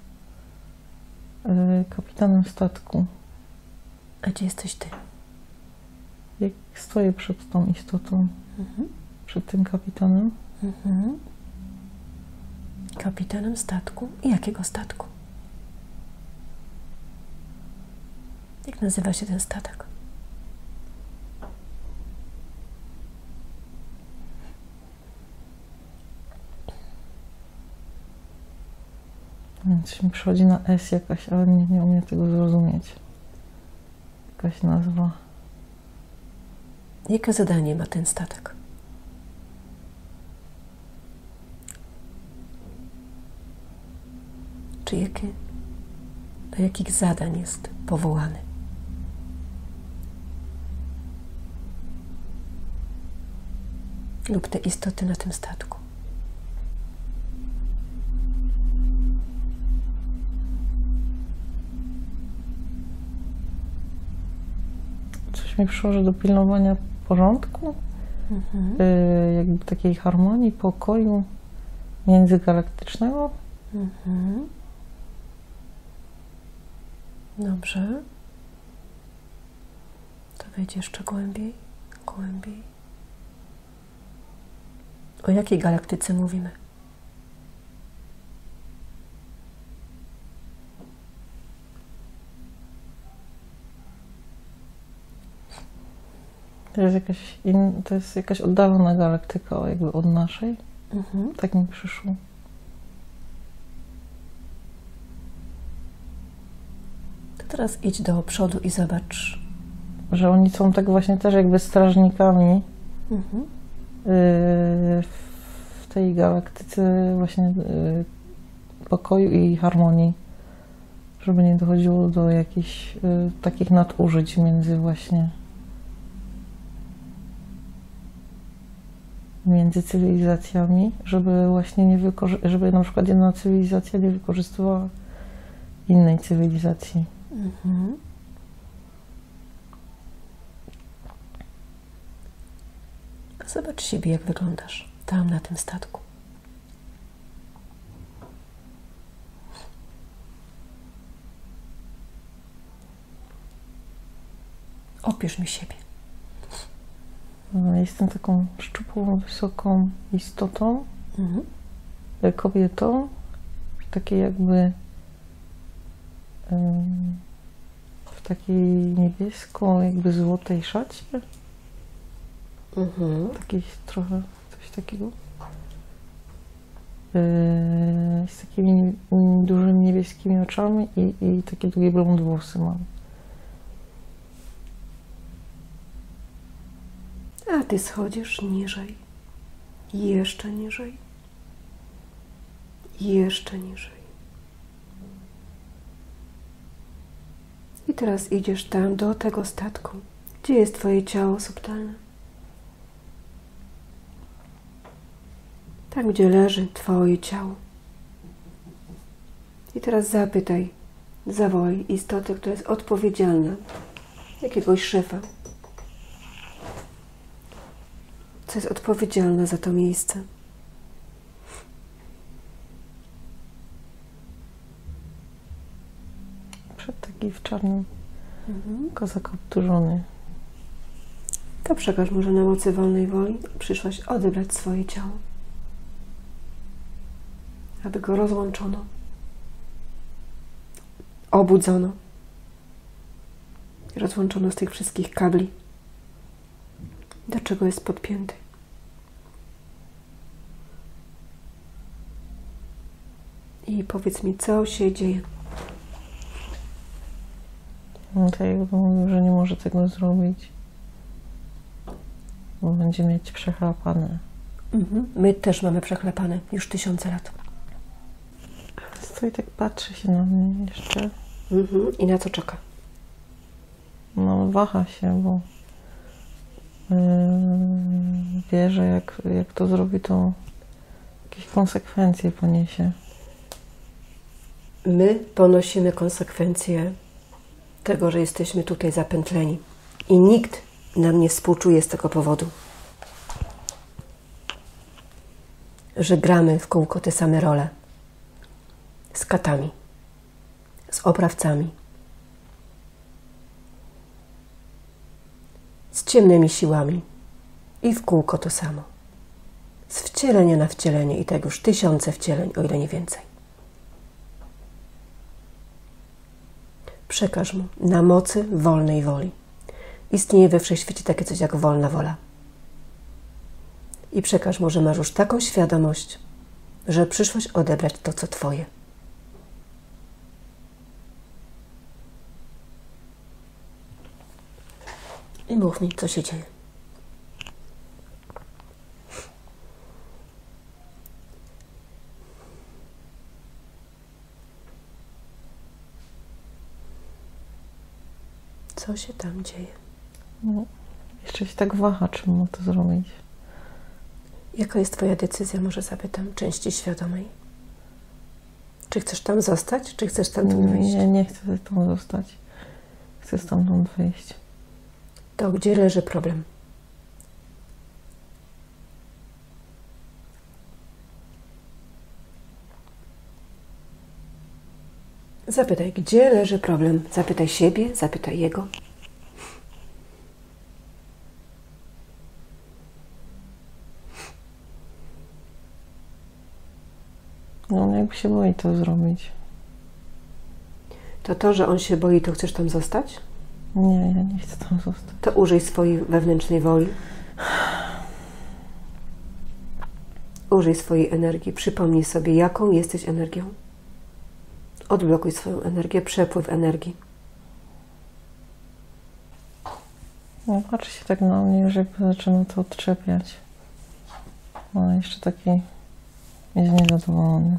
[SPEAKER 2] Kapitanem statku.
[SPEAKER 1] A gdzie jesteś ty?
[SPEAKER 2] Jak stoję przed tą istotą, przed tym kapitanem.
[SPEAKER 1] Kapitanem statku? I jakiego statku? Jak nazywa się ten statek?
[SPEAKER 2] Więc mi przychodzi na S jakaś, ale nie umiem tego zrozumieć. Jakaś nazwa.
[SPEAKER 1] Jakie zadanie ma ten statek? Czy do jakich zadań jest powołany? Lub te istoty na tym statku?
[SPEAKER 2] Coś mi przyszło, do pilnowania porządku, jakby takiej harmonii, pokoju międzygalaktycznego.
[SPEAKER 1] Dobrze. To wejdź jeszcze głębiej. O jakiej galaktyce mówimy?
[SPEAKER 2] To jest jakaś oddalona galaktyka, jakby od naszej. Tak mi przyszło.
[SPEAKER 1] To teraz idź do przodu i zobacz.
[SPEAKER 2] Że oni są tak właśnie też jakby strażnikami w tej galaktyce właśnie pokoju i harmonii. Żeby nie dochodziło do jakichś takich nadużyć między cywilizacjami, żeby właśnie żeby na przykład jedna cywilizacja nie wykorzystywała innej cywilizacji.
[SPEAKER 1] Zobacz siebie, jak wyglądasz tam na tym statku. Opisz mi siebie.
[SPEAKER 2] Jestem taką szczupłą, wysoką istotą, kobietą, takiej jakby w takiej niebiesko, jakby złotej szacie. Takiej trochę, coś takiego. Z takimi dużymi niebieskimi oczami i takie długie blond włosy mam.
[SPEAKER 1] A ty schodzisz niżej. Jeszcze niżej. Jeszcze niżej. I teraz idziesz tam do tego statku. Gdzie jest twoje ciało subtelne? Tam, gdzie leży twoje ciało. I teraz zawołaj istotę, która jest odpowiedzialna, jakiegoś szefa, co jest odpowiedzialna za to miejsce.
[SPEAKER 2] Przed taki w czarnym kozak obturzony.
[SPEAKER 1] To przekaż może na mocy wolnej woli. Przyszłaś odebrać swoje ciało, aby go rozłączono, obudzono i rozłączono z tych wszystkich kabli, do czego jest podpięty. I powiedz mi, co się dzieje.
[SPEAKER 2] No to jakby mówił, że nie może tego zrobić, bo będzie mieć przechlapane.
[SPEAKER 1] My też mamy przechlepane już 1000 lat.
[SPEAKER 2] Stoi tak, patrzy się na mnie jeszcze.
[SPEAKER 1] I na co czeka?
[SPEAKER 2] No, waha się, bo wie, że jak to zrobi, to jakieś konsekwencje poniesie.
[SPEAKER 1] My ponosimy konsekwencje tego, że jesteśmy tutaj zapętleni. I nikt nam nie współczuje z tego powodu. Że gramy w kółko te same role. Z katami. Z oprawcami. Z ciemnymi siłami. I w kółko to samo. Z wcielenia na wcielenie i tak już tysiące wcieleń, o ile nie więcej. Przekaż mu na mocy wolnej woli. Istnieje we wszechświecie takie coś jak wolna wola. I przekaż mu, że masz już taką świadomość, że przyszłeś odebrać to, co twoje. I mów mi, co się dzieje. Co się tam dzieje?
[SPEAKER 2] No, jeszcze się tak waha, czy mu to zrobić.
[SPEAKER 1] Jaka jest twoja decyzja, może zapytam, części świadomej? Czy chcesz tam zostać, czy chcesz stamtąd wyjść?
[SPEAKER 2] Nie, nie chcę tam zostać. Chcę stamtąd wyjść.
[SPEAKER 1] To gdzie leży problem? Zapytaj, gdzie leży problem? Zapytaj siebie, zapytaj jego.
[SPEAKER 2] No, on jakby się boi to zrobić.
[SPEAKER 1] To, że on się boi, to chcesz tam zostać?
[SPEAKER 2] Nie, ja nie chcę tam zostać.
[SPEAKER 1] To użyj swojej wewnętrznej woli. Użyj swojej energii. Przypomnij sobie, jaką jesteś energią. Odblokuj swoją energię, przepływ energii.
[SPEAKER 2] No, patrzy się tak na mnie, już jakby zaczyna to odczepiać. Ale jeszcze taki jest niezadowolony.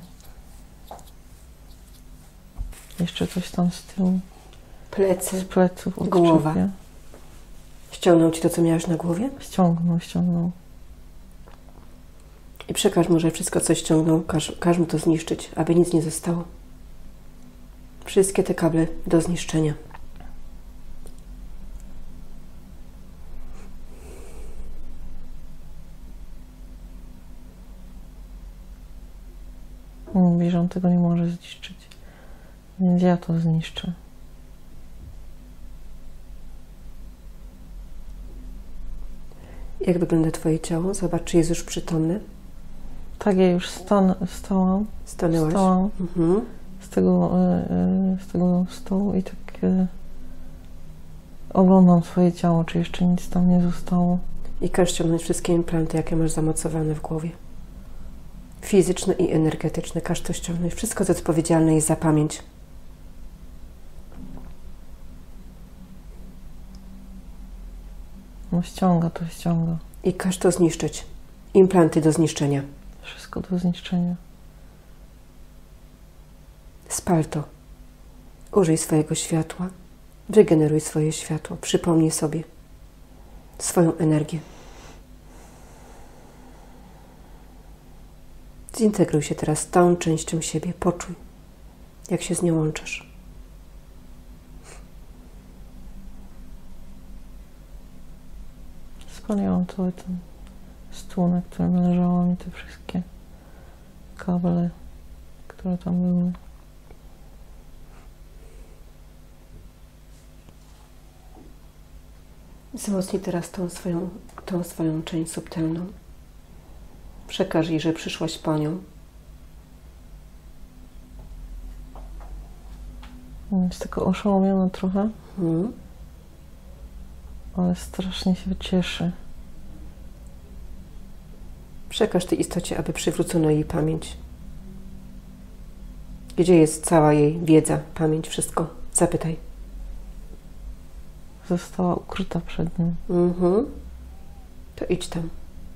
[SPEAKER 2] Jeszcze coś tam z tyłu.
[SPEAKER 1] Plecy,
[SPEAKER 2] Z pleców odczepia.
[SPEAKER 1] głowa. Ściągnął ci to, co miałeś na głowie?
[SPEAKER 2] Ściągnął.
[SPEAKER 1] I przekaż mu, że wszystko, co ściągnął, każ mu to zniszczyć, aby nic nie zostało. Wszystkie te kable do zniszczenia.
[SPEAKER 2] Mówi, że on tego nie może zniszczyć. Więc ja to zniszczę.
[SPEAKER 1] Jak wygląda twoje ciało? Zobacz, czy jest już przytomne.
[SPEAKER 2] Tak, ja już stałam.
[SPEAKER 1] Stanęłaś?
[SPEAKER 2] Stałam
[SPEAKER 1] Mhm.
[SPEAKER 2] z tego stołu i tak oglądam swoje ciało, czy jeszcze nic tam nie zostało.
[SPEAKER 1] I każ ściągnąć wszystkie implanty, jakie masz zamocowane w głowie. Fizyczne i energetyczne. Każ to ściągnąć. Wszystko, co odpowiedzialne jest za pamięć.
[SPEAKER 2] No ściąga.
[SPEAKER 1] I każ to zniszczyć. Implanty do zniszczenia.
[SPEAKER 2] Wszystko do zniszczenia.
[SPEAKER 1] Spal to. Użyj swojego światła. Wygeneruj swoje światło. Przypomnij sobie swoją energię. Zintegruj się teraz z tą częścią siebie. Poczuj, jak się z nią łączysz.
[SPEAKER 2] Spaliłam cały ten stół, na którym leżałam i te wszystkie kable, które tam były.
[SPEAKER 1] Wzmocnij teraz tą swoją część subtelną. Przekaż jej, że przyszłaś po nią.
[SPEAKER 2] Jest taka oszołomiona trochę, ale strasznie się cieszy.
[SPEAKER 1] Przekaż tej istocie, aby przywrócono jej pamięć. Gdzie jest cała jej wiedza, pamięć, wszystko? Zapytaj.
[SPEAKER 2] Została ukryta przed nim.
[SPEAKER 1] To idź tam.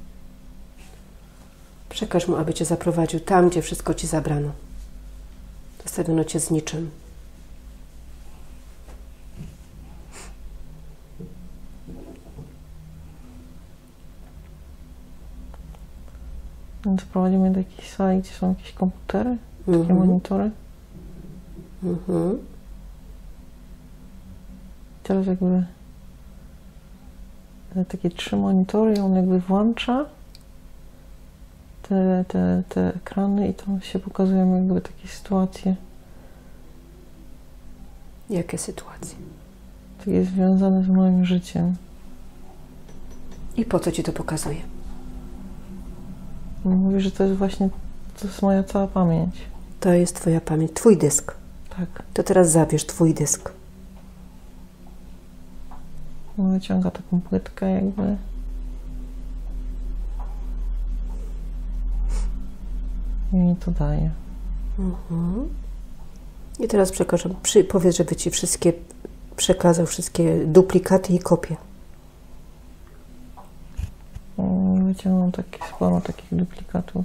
[SPEAKER 1] Przekaż mu, aby cię zaprowadził tam, gdzie wszystko ci zabrano. Zostawiono cię z niczym.
[SPEAKER 2] Więc prowadzimy do jakiejś sali, gdzie są jakieś komputery, takie monitory. Teraz jakby takie 3 monitory i on jakby włącza te ekrany i tam się pokazują jakby takie sytuacje.
[SPEAKER 1] Jakie sytuacje?
[SPEAKER 2] Takie związane z moim życiem.
[SPEAKER 1] I po co ci to pokazuje?
[SPEAKER 2] Mówisz, że to jest właśnie, to jest moja cała pamięć.
[SPEAKER 1] To jest Twoja pamięć, Twój dysk.
[SPEAKER 2] Tak.
[SPEAKER 1] To teraz zabierz Twój dysk.
[SPEAKER 2] Wyciąga taką płytkę jakby. I mi to daje.
[SPEAKER 1] I teraz powiedz, żeby Ci przekazał wszystkie duplikaty i kopie.
[SPEAKER 2] Wyciągnął sporo takich duplikatów.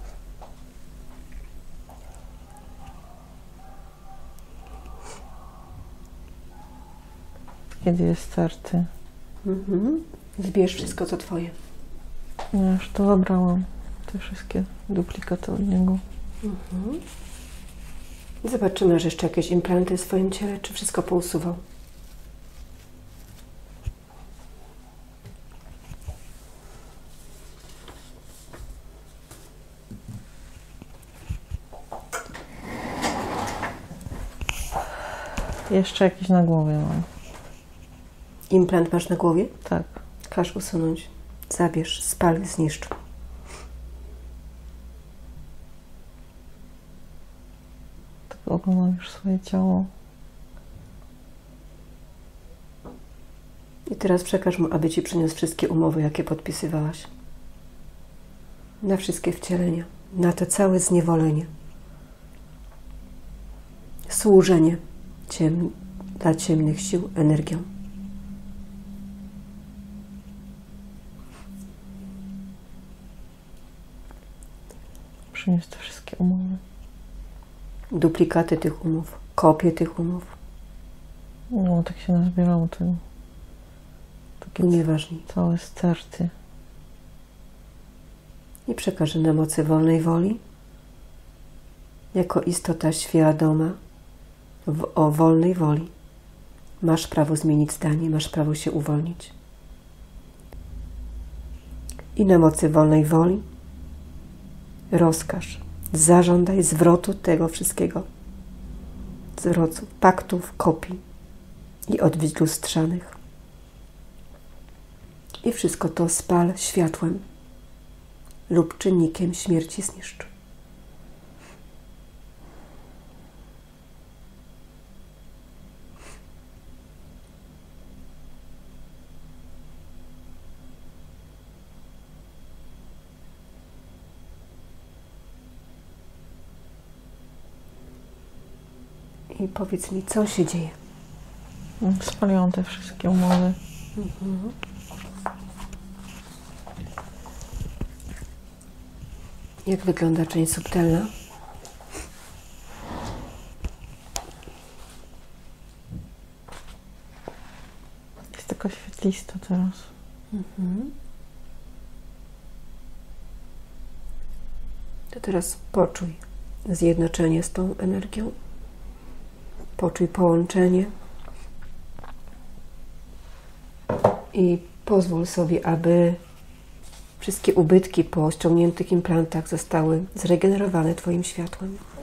[SPEAKER 2] Kiedy jest starty?
[SPEAKER 1] Zbierz wszystko, co Twoje.
[SPEAKER 2] Ja już to zabrałam. Te wszystkie duplikaty od niego.
[SPEAKER 1] Zobaczymy, masz jeszcze jakieś implanty w swoim ciele, czy wszystko pousuwał.
[SPEAKER 2] Jeszcze jakiś na głowie mam.
[SPEAKER 1] Implant masz na głowie?
[SPEAKER 2] Tak.
[SPEAKER 1] Każ usunąć. Zabierz, spal, zniszcz.
[SPEAKER 2] Tak oglądam już swoje ciało.
[SPEAKER 1] I teraz przekaż mu, aby Ci przyniósł wszystkie umowy, jakie podpisywałaś. Na wszystkie wcielenia. Na to całe zniewolenie. Służenie dla ciemnych sił energią.
[SPEAKER 2] Przyniósł te wszystkie umowy.
[SPEAKER 1] Duplikaty tych umów, kopie tych umów.
[SPEAKER 2] No, tak się nazbierało tego. Takie
[SPEAKER 1] Nieważne.
[SPEAKER 2] całe sterty.
[SPEAKER 1] I przekaże na mocy wolnej woli, jako istota świadoma o wolnej woli. Masz prawo zmienić zdanie, masz prawo się uwolnić. I na mocy wolnej woli rozkaż, zażądaj zwrotu tego wszystkiego. Zwrotu paktów, kopii i odbić lustrzanych. I wszystko to spal światłem lub czynnikiem śmierci zniszcz. I powiedz mi, co się dzieje?
[SPEAKER 2] Spaliłam te wszystkie umowy.
[SPEAKER 1] Jak wygląda część subtelna?
[SPEAKER 2] Jest taka świetlista teraz.
[SPEAKER 1] To teraz poczuj zjednoczenie z tą energią. Poczuj połączenie. I pozwól sobie, aby wszystkie ubytki po ściągniętych implantach zostały zregenerowane Twoim światłem.